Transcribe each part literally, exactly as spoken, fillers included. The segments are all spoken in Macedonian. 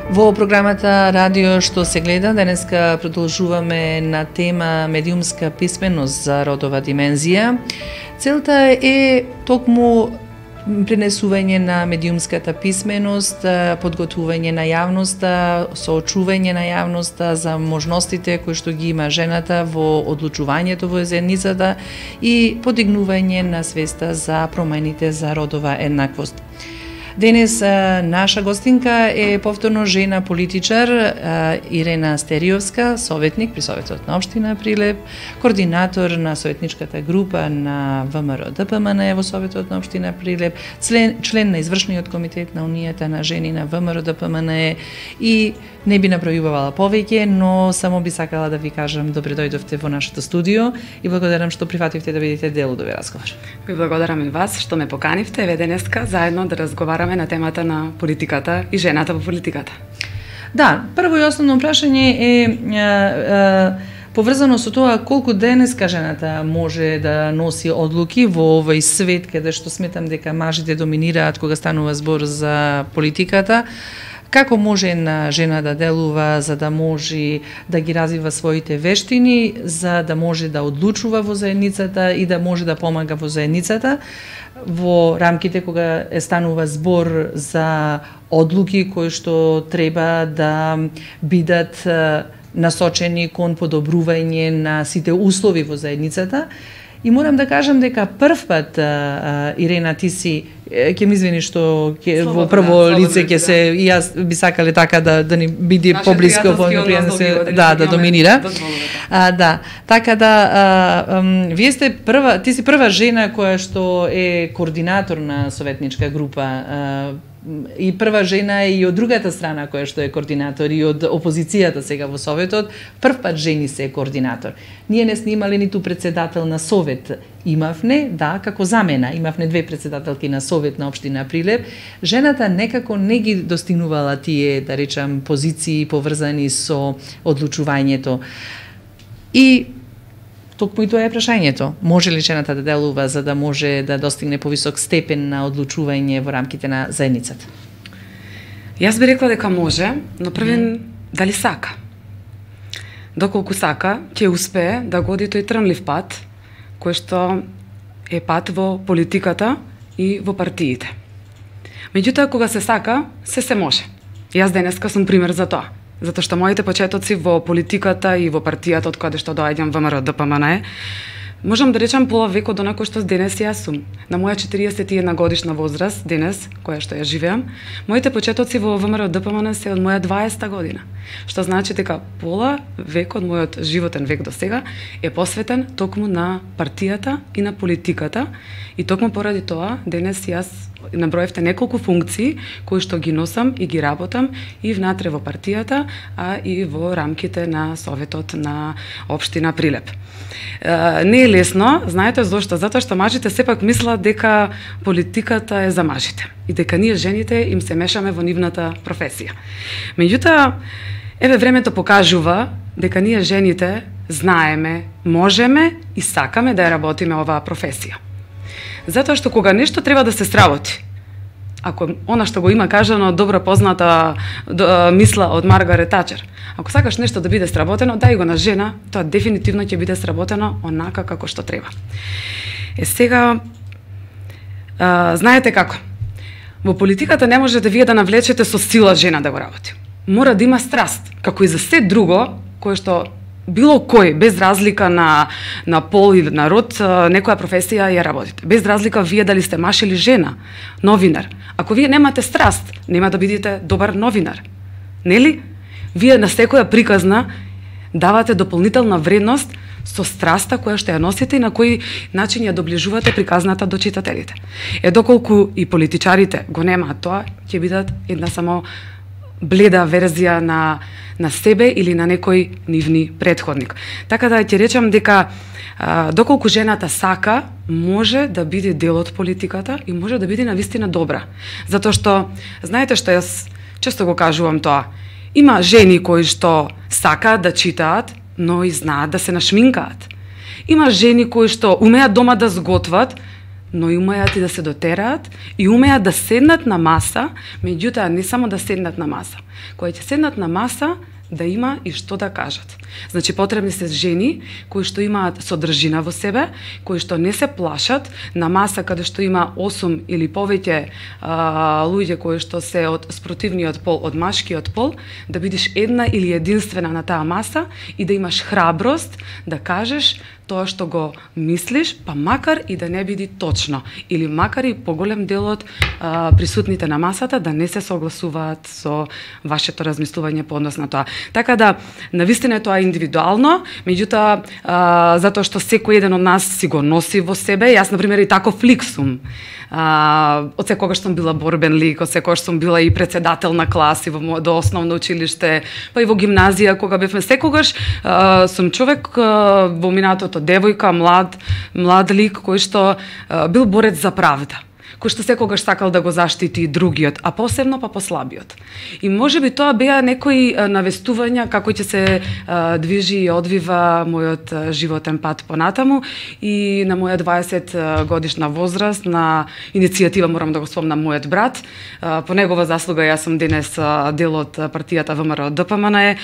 Во програмата Радио што се гледа, денеска продолжуваме на тема медиумска писменост за родова димензија. Целта е токму пренесување на медиумската писменост, подготвување на јавноста, соочување на јавноста за можностите кои што ги има жената во одлучувањето во заедницата и подигнување на свеста за промените за родова еднаквост. Денес наша гостинка е повторно жена политичар Ирена Стериовска, советник при Советот на општина Прилеп, координатор на советничката група на ВМРО Д П М Н во Советот на општина Прилеп, член, член на извршниот комитет на Унијата на жени на ВМРО Д П М Н и не би направувала повеќе, но само би сакала да ви кажам добре дојдовте во нашето студио и благодарам што прифативте да бидете дел од овој разговор. Ви благодарам и вас што ме поканивте еве денеска заедно да разговараме на темата на политиката и жената во политиката. Да, прво и основно прашање е, е, е поврзано со тоа колку денеска жената може да носи одлуки во овој свет каде што сметам дека мажите доминираат кога станува збор за политиката. Како може една жена да делува за да може да ги развива своите вештини, за да може да одлучува во заедницата и да може да помага во заедницата во рамките кога е станува збор за одлуки кои што треба да бидат насочени кон подобрување на сите услови во заедницата. И морам да кажам дека прв пат, Ирена, ти си, ќе ми извини што ќе, во прво лице ќе се, и јас би сакале така да, да ни биде поблиско, во се, да, да доминира. А, да, така да, а, ам, вие сте прва, ти си прва жена која што е координатор на советничка група, а, и прва жена и од другата страна која што е координатор и од опозицијата сега во Советот, прв пат жени се е координатор. Ние не снимале ниту председател на Совет, имавне, да, како замена, имавне две председателки на Совет на општина Прилеп. Жената некако не ги достигнувала тие, да речам, позиции поврзани со одлучувањето. И токму и тоа е прашањето. Може ли жената да делува за да може да достигне повисок степен на одлучување во рамките на заедницата? Јас би рекла дека може, но првен mm. дали сака. Доколку сака, ќе успее да годи тој трнлив пат, кој што е пат во политиката и во партиите. Меѓутоа, кога се сака, се се може. Јас денеска сум пример за тоа. Затоа што моите почетоци во политиката и во партијата од каде што доаѓам ВМРО Д П М Н, можам да речам пола век од онако што денес јас сум. На моја четириесет и една годишна возраст, денес, која што ја живеам, моите почетоци во ВМРО Д П М Н се од моја дваесета година. Што значи дека пола век од мојот животен век до сега е посветен токму на партијата и на политиката, и токму поради тоа денес јас наброевте неколку функции кои што ги носам и ги работам и внатре во партијата, а и во рамките на Советот на општина Прилеп. Uh, не е лесно, знаете зошто? Затоа што мажите сепак мислат дека политиката е за мажите и дека ние жените им се мешаме во нивната професија. Меѓутоа, еве времето покажува дека ние жените знаеме, можеме и сакаме да ја работиме оваа професија. Затоа што кога нешто треба да се сработи, ако она што го има кажано добро позната до, мисла од Маргарет Тачер, ако сакаш нешто да биде сработено, дај го на жена, тоа дефинитивно ќе биде сработено онака како што треба. Е сега, а, знаете како? Во политиката не можете вие да навлечете со сила жена да го работи. Мора да има страст, како и за се друго, кое што било кој, без разлика на, на пол или на род, некоја професија ја работите. Без разлика вие дали сте маж или жена, новинар. Ако вие немате страст, нема да бидете добар новинар. Нели? Вие на секоја приказна давате дополнителна вредност со страста која што ја носите и на кој начин ја доближувате приказната до читателите. Е, доколку и политичарите го немаат тоа, ќе бидат една само бледа верзија на, на себе или на некој нивни предходник. Така да ќе речам дека а, доколку жената сака, може да биде дел од политиката и може да биде навистина добра. Затоа што, знаете што јас често го кажувам тоа, има жени кои што сакаат да читаат, но и знаат да се нашминкаат. Има жени кои што умеат дома да сготват, но и умеат и да се дотераат и умеат да седнат на маса, меѓутоа не само да седнат на маса. Кои ќе седнат на маса, да има и што да кажат. Значи потребни се жени кои што имаат содржина во себе, кои што не се плашат на маса каде што има осум или повеќе а, луѓе кои што се од спротивниот пол, од машкиот пол, да бидеш една или единствена на таа маса и да имаш храброст да кажеш тоа што го мислиш, па макар и да не биде точно, или макар и поголем делот а, присутните на масата да не се согласуваат со вашето размислување по однос на тоа. Така да, навистина е тоа индивидуално, меѓутоа, а, затоа што секој еден од нас си го носи во себе, јас, например, и тако лик сум. А, од секогаш сум била борбен лик, од секогаш сум била и председател на класи во до основно училиште, па и во гимназија, кога бевме секогаш, а, сум човек а, во минатото девојка, млад, млад лик кој што а, бил борец за правда, кој што секогаш сакал да го заштити и другиот, а посебно па послабиот. И можеби тоа беа некои навестувања како ќе се а, движи и одвива мојот а, животен пат понатаму и на моја дваесет годишна возраст на иницијатива, морам да го спомнам, мојот брат. А, по негова заслуга јас сум денес а, дел од партијата ВМРО Д П М Н,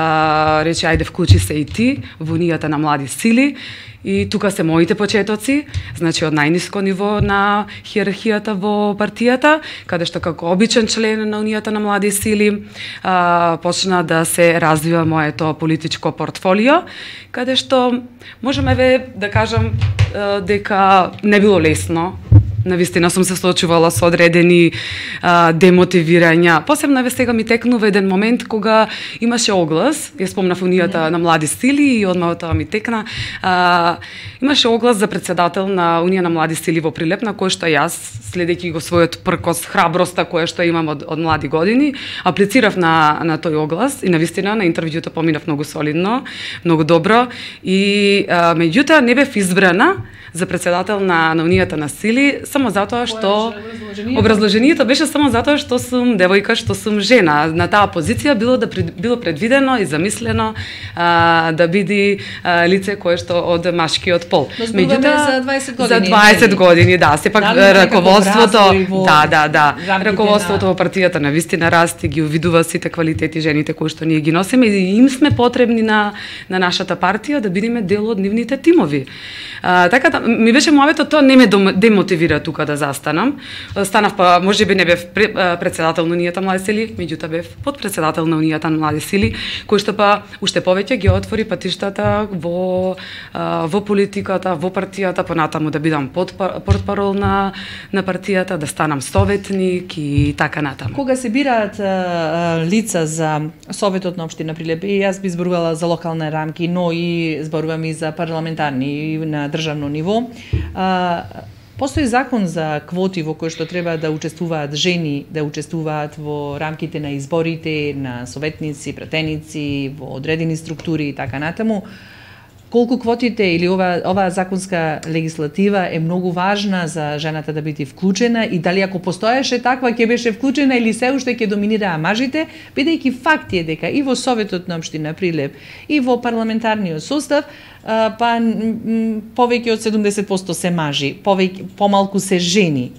а, рече ајде вклучи се и ти во унијата на млади сили. И тука се моите почетоци, значи од најниско ниво на хиерархијата во партијата, каде што како обичен член на Унијата на млади сили а, почна да се развива моето политичко портфолио, каде што можеме ве да кажам а, дека не било лесно. Навистина сум се соочувала со одредени а, демотивирања. Посебно ве сега ми текнува еден момент кога имаше оглас, ја спомнав Унијата на млади сили и одма тоа ми текна. А, имаше оглас за председател на Унија на млади сили во Прилеп, на кој што јас, следејќи го својот пркос, храброста која што имам од, од млади години, аплицирав на, на тој оглас и навистина на интервјуто поминав многу солидно, многу добро и а, меѓутоа не бев избрана за председател на, на Унијата на сили, само затоа што образложението беше само затоа што сум девојка, што сум жена. На таа позиција било да било предвидено и замислено а, да биде а, лице кое што од машкиот пол. Меѓутоа за дваесет години. За дваесет години, да, сепак раководството, да, да, да, раководството во партијата навистина расти, ги увидува сите квалитети жените кои што ние ги носиме и им сме потребни на на нашата партија да бидеме дел од нивните тимови. А, така да ми беше моето, тоа не ме демотивира тука да застанам. Станав па можеби не бев председател на Унијата млади сили, меѓутоа бев подпредседател на Унијата на млади сили, кој што па уште повеќе ги отвори патиштата во во политиката, во партијата, понатаму да бидам портпарол на на партијата, да станам советник и така натаму. Кога се бираат а, лица за Советот на општина Прилеп, и јас би зборувала за локални рамки, но и зборувам и за парламентарни и на државно ниво. А, постои закон за квоти во кои што треба да учествуваат жени, да учествуваат во рамките на изборите, на советници, пратеници, во одредени структури и така натаму. Колку квотите или ова оваа законска легислатива е многу важна за жената да биде вклучена и дали ако постоеше таква ќе беше вклучена или се уште ќе доминираа мажите, бидејќи факт е дека и во Советот на општина Прилеп и во парламентарниот состав па повеќе од седумдесет проценти се мажи, повеќе помалку се жени,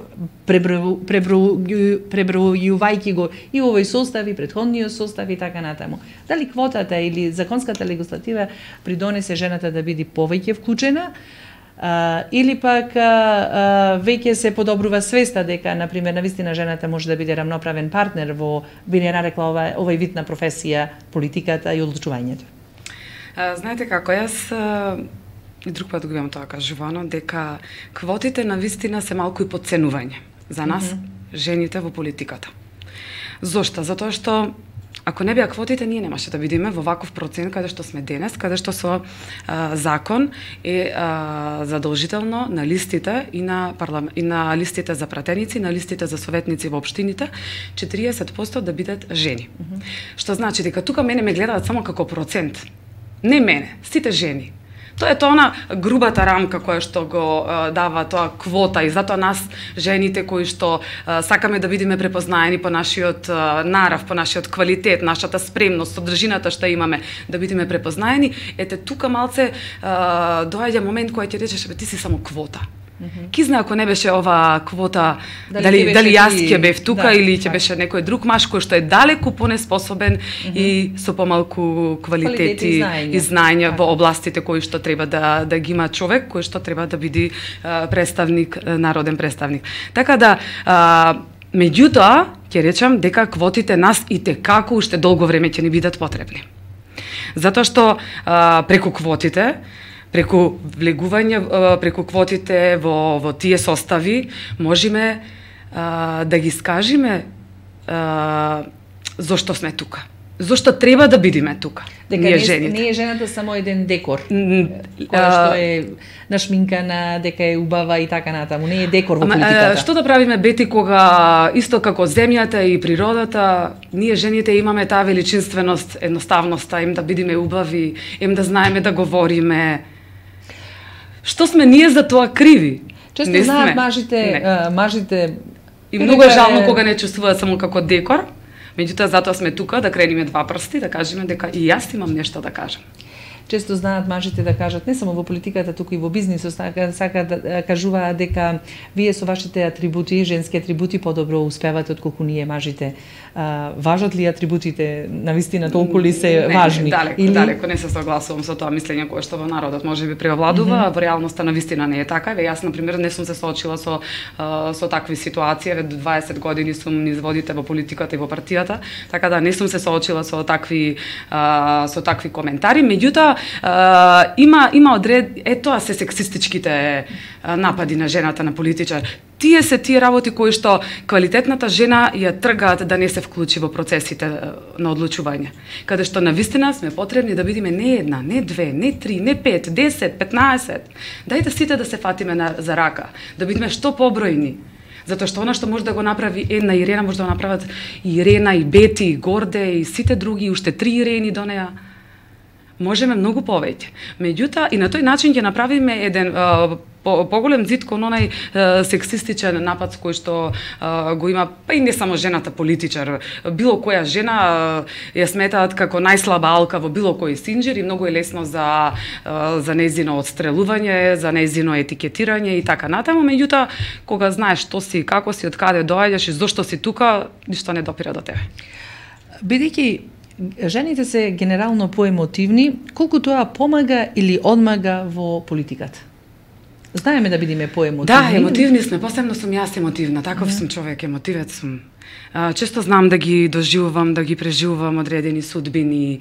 пребројувајќи го и овој состав и претходниот состав и така натаму. Дали квотата или законската легислатива придонесе жената да биде повеќе вклучена, Uh, или пак uh, веќе се подобрува свеста дека, например, навистина жената може да биде рамноправен партнер во, би не нарекла ова, овој вид на професија, политиката и одлучувањето? Uh, знаете како, јас uh, и друг пат го имам тоа кажувано, дека квотите навистина се малку и подценување за нас, mm -hmm. жените во политиката. Зошто? Затоа што ако не беа квотите, ние немаше да бидеме во ваков процент каде што сме денес, каде што со а, закон е а, задолжително на листите и на парлам... и на листите за пратеници, на листите за советници во општините, четириесет проценти да бидат жени. Mm -hmm. Што значи дека тука мене ме гледаат само како процент. Не мене, сите жени. Тоа е тоа на грубата рамка која што го а, дава тоа квота и затоа нас жените кои што а, сакаме да бидеме препознаени по нашиот а, нарав, по нашиот квалитет, нашата спремност, содржината што имаме да бидеме препознаени, ете тука малце а, доаѓа момент кој ќе речеш бе ти си само квота. Ки знае ако не беше оваа квота, Дали дали ќе дали беше јас ти- ќе бев тука да, или ќе така. беше некој друг маж кој што е далеку понеспособен и со помалку Квалитети квалитети и знаење. и знаење Така. во областите кои што треба да да ги има човек, кој што треба да биде а, представник, а, народен представник. Така да а, меѓутоа ќе речам дека квотите нас и те како уште долго време ќе ни бидат потребни. Затоа што а, преку квотите, преку влегување а, преку квотите во во тие состави можеме а, да ги скажеме а, зошто сме тука. Зошто треба да бидеме тука? Дека ние не, жените. не е жената само еден декор, М, која а, што е нашминкана, дека е убава и така натаму. Не е декор во Ама, политиката. е, што да правиме, Бети, кога исто како земјата и природата, ние жените имаме таа величинственост, едноставноста, им да бидеме убави, им да знаеме да говориме. Што сме ние за тоа криви? Често Не знаат сме. мажите, Не. а, мажите И многу е дека жално кога не чувствуваат само како декор, меѓутоа затоа сме тука да крениме два прсти, да кажеме дека и јас имам нешто да кажам. често знаат мажите да кажат не само во политиката, туку и во бизнисот, сака, сака да кажуваат дека вие со вашите атрибути, женски атрибути подобро успевате отколку ние мажите. А, важат ли атрибутите навистина толку ли се Не, важни? Не, далеко, Или... далеко не се согласувам со тоа мислење кое што во народот може би превладува, mm -hmm. а во реалноста навистина не е така. Еве јас на пример не сум се соочила со а, со такви ситуации, еве до дваесет години сум низ водите во политиката и во партијата, така да не сум се соочила со такви а, со такви коментари, меѓутоа а, има има одред е тоа се сексистичките а, напади на жената на политичар. Тие се тие работи кои што квалитетната жена ја тргаат да не се вклучи во процесите е, на одлучување. Каде што навистина сме потребни да бидеме не една, не две, не три, не пет, десет, петнаесет. Дајте сите да се фатиме на, за рака, да бидеме што побројни. Затоа што она што може да го направи една Ирена, може да го направат и Ирена, и Бети, и Горде, и сите други, уште три Ирени до неа. Можеме многу повеќе. Меѓутоа, и на тој начин ќе направиме еден а, по, поголем зид кон онај а, сексистичен напад кој што а, го има, па и не само жената политичар, било која жена а, ја сметаат како најслаба алка во било кој синџир и многу е лесно за а, за нејзино отстрелување, за нејзино етикетирање и така натаму, меѓутоа кога знаеш што си, како си, од каде доаѓаш и зошто си тука, ништо не допира до тебе. Бидејќи жените се генерално поемотивни, колку тоа помага или одмага во политиката? Знаеме да бидеме поемотивни. Да, емотивни сме, посебно сум јас емотивна, таков сум човек, емотивец сум. А, често знам да ги доживувам, да ги преживувам одредени судбини,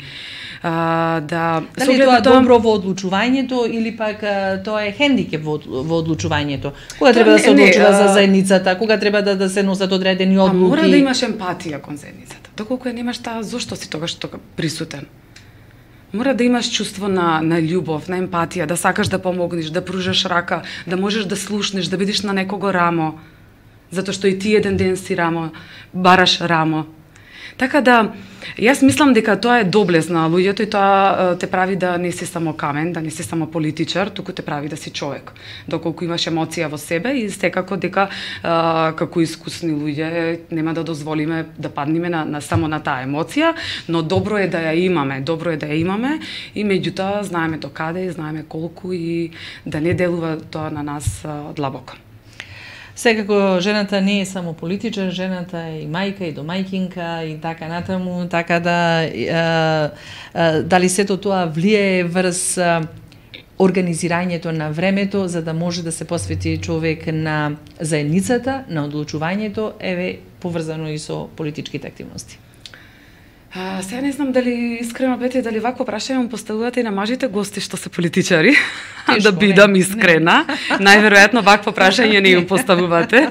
а, да... Дали е тоа добро во одлучувањето или пак а, тоа е хендикеп во, во одлучувањето? Кога треба да се не, одлучува не, за а... заедницата, кога треба да, да се носат одредени А одлуки? мора да имаш емпатија кон заедницата. Доколку ја немаш таа, зошто си тогаш тоа присутен? Мора да имаш чувство на, на љубов, на емпатија, да сакаш да помогнеш, да пружаш рака, да можеш да слушнеш, да бидеш на некого рамо. Затоа што и ти еден ден си рамо, бараш рамо. Така да, јас мислам дека тоа е доблест на луѓето и тоа те прави да не си само камен, да не си само политичар, туку те прави да си човек. Доколку имаш емоција во себе и секако дека а, како искусни луѓе нема да дозволиме да паднеме на, на само на таа емоција, но добро е да ја имаме, добро е да ја имаме и меѓутоа знаеме до каде и знаеме колку и да не делува тоа на нас а, длабоко. Секако жената не е само политичар, жената е и мајка, и домајкинка и така натаму, така да а, а, дали сето тоа влијае врз а, организирањето на времето за да може да се посвети човек на заедницата, на одлучувањето, еве поврзано и со политичките активности. А, сега не знам дали искрено Бети, дали вако прашање му поставувате и на мажите гости што се политичари, Тешко, да бидам не, искрена. Најверојатно вакво прашање не им поставувате.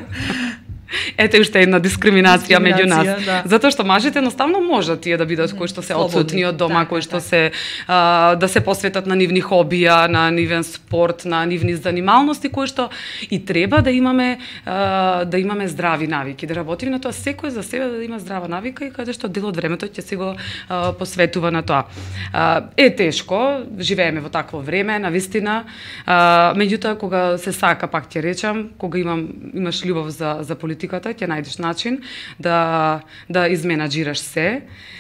Ете уште една дискриминација, меѓу нас. Да. Затоа што мажите едноставно можат тие да бидат кои што се Слободни. отсутни од дома, Така, кои што така. се а, да се посветат на нивни хобија, на нивен спорт, на нивни занималности кои што и треба да имаме а, да имаме здрави навики, да работиме на тоа секој за себе да има здрава навика и каде што дел од времето ќе се го а, посветува на тоа. А, е тешко, живееме во такво време, навистина, а, меѓутоа кога се сака, пак ќе речам, кога имам имаш љубов за за политиката, ќе најдеш начин да да изменаџираш се,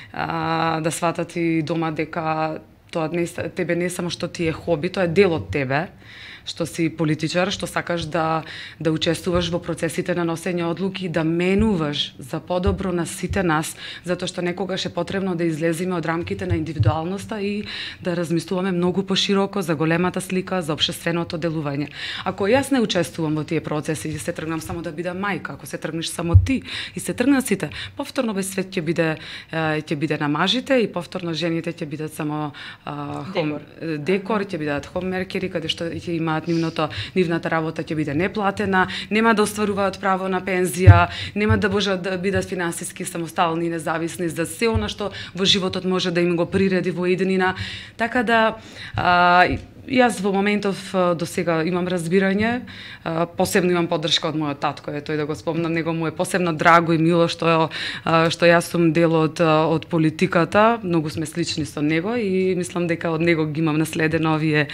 а, да сватат и дома дека тоа не тебе не само што ти е хоби, тоа е дел од тебе. што си политичар, што сакаш да да учествуваш во процесите на носење одлуки, да менуваш за подобро на сите нас, затоа што некогаш е потребно да излеземе од рамките на индивидуалноста и да размислуваме многу пошироко за големата слика, за општественото делување. Ако јас не учествувам во тие процеси и се тргнам само да бидам мајка, ако се тргнеш само ти и се тргнат сите, повторно без свет ќе биде ќе биде на мажите и повторно жените ќе бидат само а, хом, декор, декор ќе бидат хоммеркери, каде што ќе имаат нивното нивната работа ќе биде неплатена, нема да остваруваат право на пензија, нема да можат да бидат финансиски самостални и независни за се она што во животот може да им го приреди во иднина. Така да а, јас во моментов до сега имам разбирање, посебно имам поддршка од мојот татко, е тој да го спомнам, него му е посебно драго и мило што што јас сум дел од од политиката, многу сме слични со него и мислам дека од него ги имам наследено овие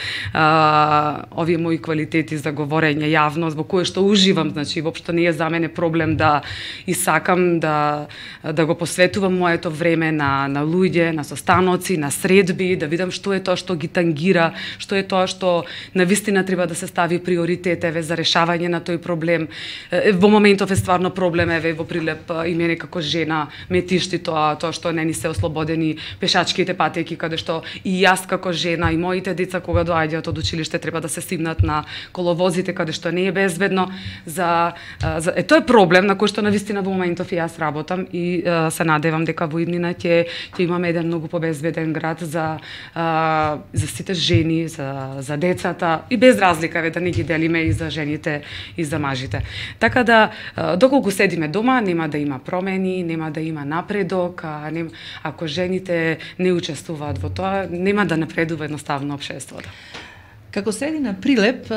а, овие мои квалитети за говорење јавно, во кое што уживам, значи воопшто не е за мене проблем да и сакам да да го посветувам моето време на на луѓе, на состаноци, на средби, да видам што е тоа што ги тангира, што е тоа што навистина треба да се стави приоритет еве за решавање на тој проблем. Во моментов е стварно проблем еве во Прилеп и мене како жена ме тишти тоа тоа што не ни се ослободени пешачките патеки, каде што и јас како жена и моите деца кога доаѓаат од училиште треба да се симнат на коловозите каде што не е безбедно за, за е тоа е проблем на кој што навистина во моментов и јас работам и а, се надевам дека во иднина ќе ќе имаме еден многу побезбеден град за а, за сите жени, за за децата и без разлика ве да не ги делиме и за жените и за мажите. Така да доколку седиме дома нема да има промени, нема да има напредок, а не, ако жените не учествуваат во тоа, нема да напредува едноставно општеството. Како средина Прилеп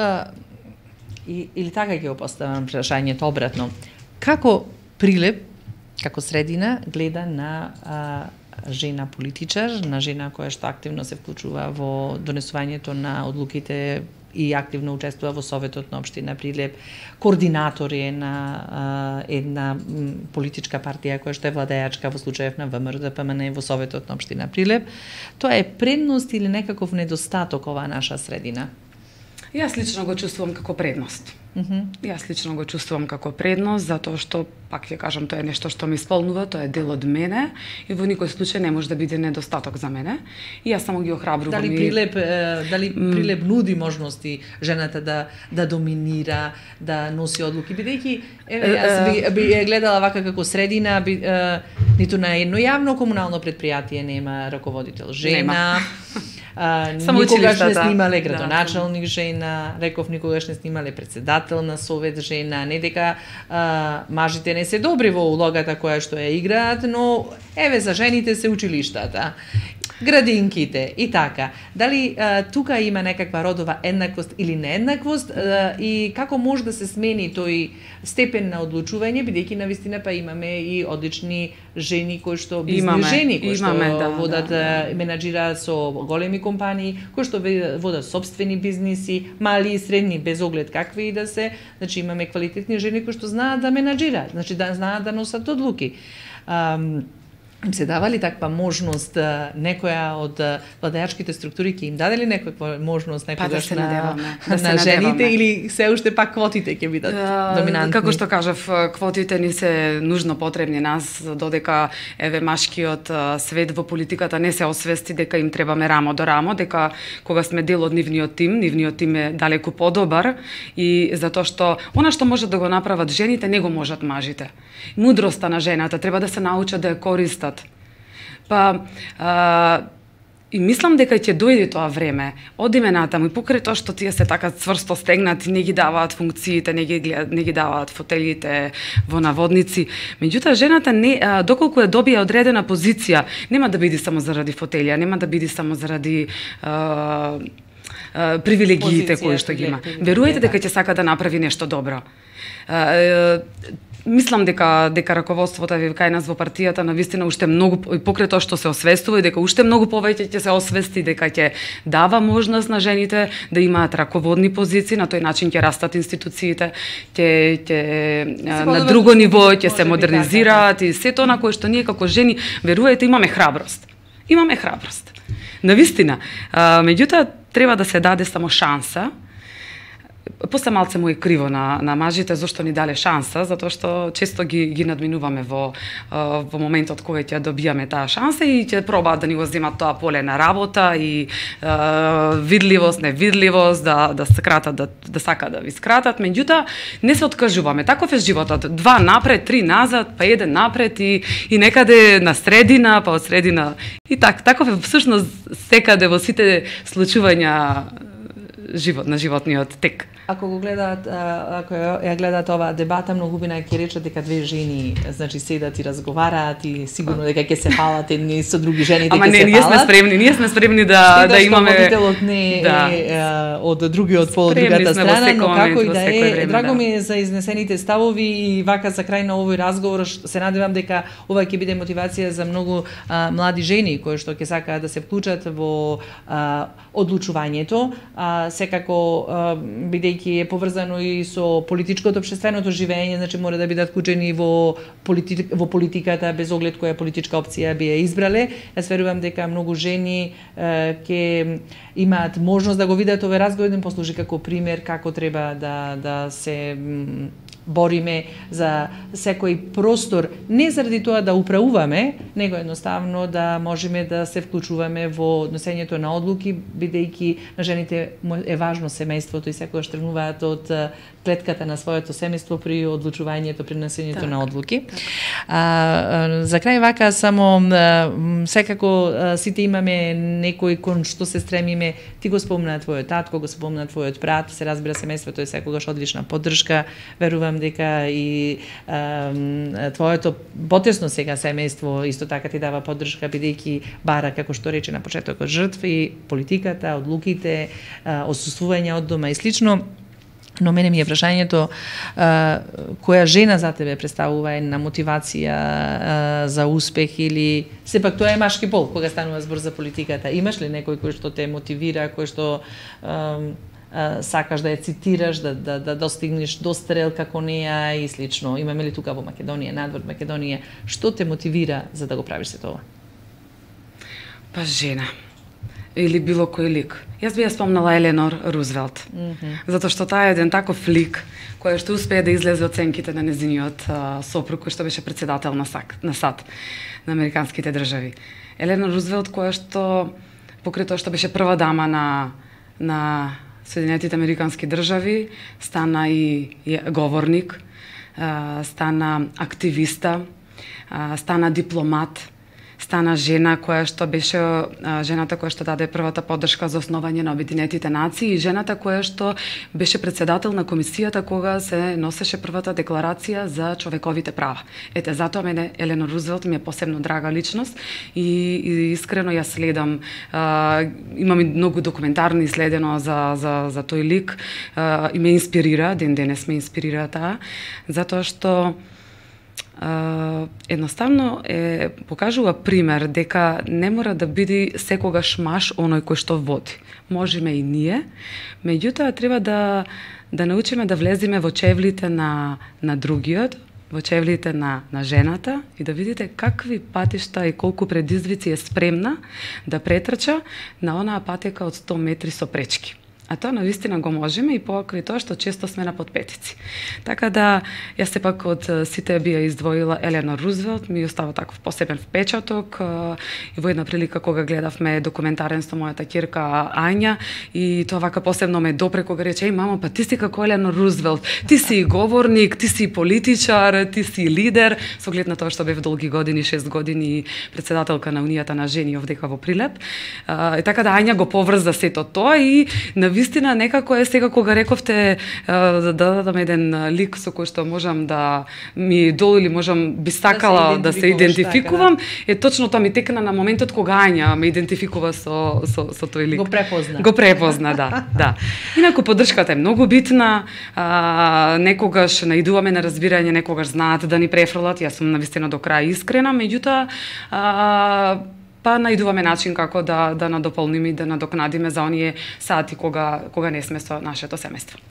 и, или така ќе го поставам прашањето обратно. Како Прилеп како средина гледа на а, жена политичар, на жена која што активно се вклучува во донесувањето на одлуките и активно учествува во Советот на општина Прилеп, координатор е на а, една м, политичка партија која што е владеачка во случајов на ВМРО Д П М Н во Советот на општина Прилеп. Тоа е предност или некаков недостаток оваа наша средина? Јас лично го чувствувам како предност. Mm -hmm. Јас лично го чувствувам како предност, затоа што, пак ќе кажам, тоа е нешто што ме исполнува, тоа е дел од мене и во никој случај не може да биде недостаток за мене. И јас само ги охрабрувам. Дали Прилеп, дали Прилеп нуди можности жената да да доминира, да носи одлуки, бидејќи еве јас би, би гледала вака како средина, би, е, ниту на едно јавно комунално предпријатие нема раководител жена. Нема. А, никогаш не снимале градоначалник жена, реков никогаш не снимале председател на совет жена, не дека а, мажите не се добри во улогата која што ја играат, но еве за жените се училиштата, градинките и така. Дали а, тука има некаква родова еднаквост или нееднаквост а, и како може да се смени тој степен на одлучување, бидејќи навистина па имаме и одлични жени кои што бизнес жени, кои што имаме, да, водат да, да. менаџираат со големи компании, кои што водат собствени бизниси, мали и средни без оглед какви и да се, значи имаме квалитетни жени кои што знаат да менаџираат, значи да знаат да носат одлуки. Um, им се дава ли таква можност некоја од владеачките структури ќе им даде ли некоја можност некогаш па, да на, да на жените или се уште пак квотите ќе бидат uh, доминантни? Како што кажав, квотите ни се нужно потребни нас, додека еве машкиот свет во политиката не се освести дека им требаме рамо до рамо, дека кога сме дел од нивниот тим, нивниот тим е далеку подобар и затоа што она што можат да го направат жените не го можат мажите. Мудроста на жената треба да се научат да ја користат. Па, а, и мислам дека ќе дојде тоа време, одиме натаму и покрај тоа што тие се така цврсто стегнати, не ги даваат функциите, не ги гледат, не ги даваат фотелите во наводници. Меѓутоа жената не, а, доколку ја добие одредена позиција, нема да биде само заради фотелија, нема да биде само заради а, а, привилегиите кои што ги има. Веруете дека ќе сака да направи нешто добро. А, а, Мислам дека дека раководството кај нас во партијата навистина уште многу покрај тоа што се освестува и дека уште многу повеќе ќе се освести дека ќе дава можност на жените да имаат раководни позиции, на тој начин ќе растат институциите, ќе ќе на друго ниво ќе се модернизираат и сето на кое што ние како жени веруете имаме храброст. Имаме храброст. Навистина, меѓутоа треба да се даде само шанса после малце му е криво на, на мажите зашто ни дале шанса, затоа што често ги, ги надминуваме во, во моментот кога ќе добијаме таа шанса и ќе пробаат да ни го земат тоа поле на работа и е, видливост, невидливост, да, да скратат, да, да сакаат да ви скратат, меѓутоа не се откажуваме. Таков е животот. Два напред, три назад, па еден напред и, и некаде на средина, па од средина. И так, таков е всушност секаде во сите случувања живот на животниот тек. Ако го гледаат, ако ја гледаат оваа дебата, многу би ќе речат дека две жени, значи, седат и разговараат и сигурно дека ќе се фалат едни со други жени, дека се фалат. Ама не, ние сме спремни, ние сме спремни да да имаме водителот не да. е од другиот пол, од другата страна, но како и да е, драго да. ми е за изнесените ставови и вака за крај на овој разговор се надевам дека ова ќе биде мотивација за многу а, млади жени кои што ќе сакаат да се вклучат во а, одлучувањето, а, секако а, бидејќи е поврзано и со политичкото општественото живење, значи мора да бидат вклучени во, полити... во политиката без оглед која политичка опција би ја избрале. Јас верувам дека многу жени ќе имаат можност да го видат овој разговор, да им послужи како пример како треба да да се бориме за секој простор, не заради тоа да управуваме, него едноставно да можеме да се вклучуваме во носењето на одлуки, бидејќи на жените е важно семејството и секогаш тргнуваат од клетката на своето семејство при одлучувањето, при носењето так, на одлуки. Так. А, за крај вака само секако сите имаме некој кон што се стремиме. Ти го спомна твојот татко, го спомна твојот брат, се разбира семејството е секогаш одлична поддршка. Верувам дека и а, твоето потесно сега семејство исто така ти дава поддршка, бидејќи бара, како што рече на почетокот, жртви, политиката, одлуките, осуствување од дома и слично. Но мене ми е прашањето а, која жена за тебе представува една мотивација а, за успех или сепак тоа е машки пол кога станува збор за политиката. Имаш ли некој кој што те мотивира, кој што а, а, сакаш да ја цитираш, да, да, да достигнеш до стрел како неа и слично? Имаме ли тука во Македонија, надвор Македонија, што те мотивира за да го правиш се тоа? Па жена или било кој лик. Јас би ја спомнала Еленор Рузвелт. Mm -hmm. Затоа што таа е еден таков лик кој што успее да излезе од сенките на незиниот сопруг кој што беше председател на САД, на САД, на американските држави. Еленор Рузвелт која што покрај тоа што беше прва дама на на Соединетите американски држави, стана и, и говорник, стана активиста, стана дипломат, стана жена која што беше жената која што даде првата поддршка за основање на Обединетите нации и жената која што беше председател на комисијата кога се носеше првата декларација за човековите права. Ете, затоа мене Еленор Рузвелт ми е посебно драга личност и, и искрено ја следам. А, имам и многу документарни следено за, за, за тој лик а, и ме инспирира, ден денес ме инспирира таа, затоа што Uh, едноставно е покажува пример дека не мора да биде секогаш маж оној кој што води. Можеме и ние, меѓутоа треба да да научиме да влеземе во чевлите на на другиот, во чевлите на на жената и да видите какви патишта и колку предизвици е спремна да претрча на онаа патека од сто метри со пречки. А тоа навистина го можеме и покрај тоа што често сме на подпетици. Така да, јас сепак од сите би ја издвоила Еленор Рузвелт, ми остава таков посебен впечаток и во една прилика кога гледавме документарен со мојата ќерка Ања и тоа вака посебно ме допре кога рече: "Еј мамо, па ти си како Еленор Рузвелт, ти си и говорник, ти си политичар, ти си лидер", со оглед на тоа што бев долги години, шест години председателка на Унијата на жени овдека во Прилеп. И така да Ања го поврза сето тоа и на вистина некако е сега кога рековте да дадам еден лик со кој што можам да ми долу или можам би сакала да се, да се идентификувам, така, да. Е точно тоа ми текна на моментот кога Ања ме идентификува со со со тој лик. Го препозна. Го препозна, да, да. Инаку поддршката е многу битна, а, некогаш наидуваме на разбирање, некогаш знаат да ни префрлат, јас сум навистина до крај искрена, меѓутоа а, па најдуваме начин како да да надополниме и да надокнадиме за оние сати кога кога не сме со нашето семејство.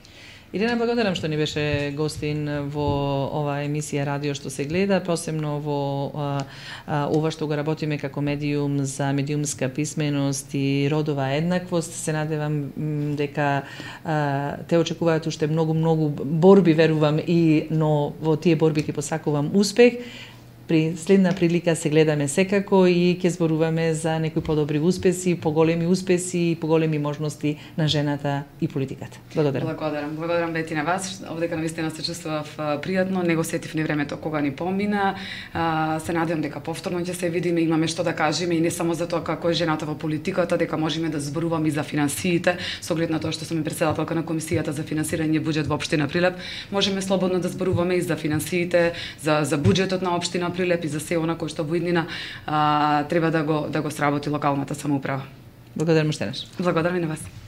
Ирена, благодарам што ни беше гостин во оваа емисија радио што се гледа, посебно во а, а, ова што го работиме како медиум за медиумска писменост и родова еднаквост. Се надевам дека а, те очекуваат уште многу многу борби, верувам, и но во тие борби ќе посакувам успех. При следна прилика се гледаме секако и ќе зборуваме за некои подобри успеси, поголеми успеси и поголеми можности на жената и политиката. Благодарам. Благодарам. Благодарам Бети на вас. Овдека навистина се чувствував пријатно, не го сетив ни времето кога ни помина. Се надевам дека повторно ќе се видиме, имаме што да кажеме и не само за тоа како е жената во политиката, дека можеме да зборуваме и за финансиите, со оглед на тоа што сум претседателка на комисијата за финансирање буџет во општина Прилеп. Можеме слободно да зборуваме и за финансиите, за за буџетот на општина Прилеп и за се она кој што во иднина а, треба да го да го сработи локалната самоуправа. Благодарам уште еднаш. Благодарам и на вас.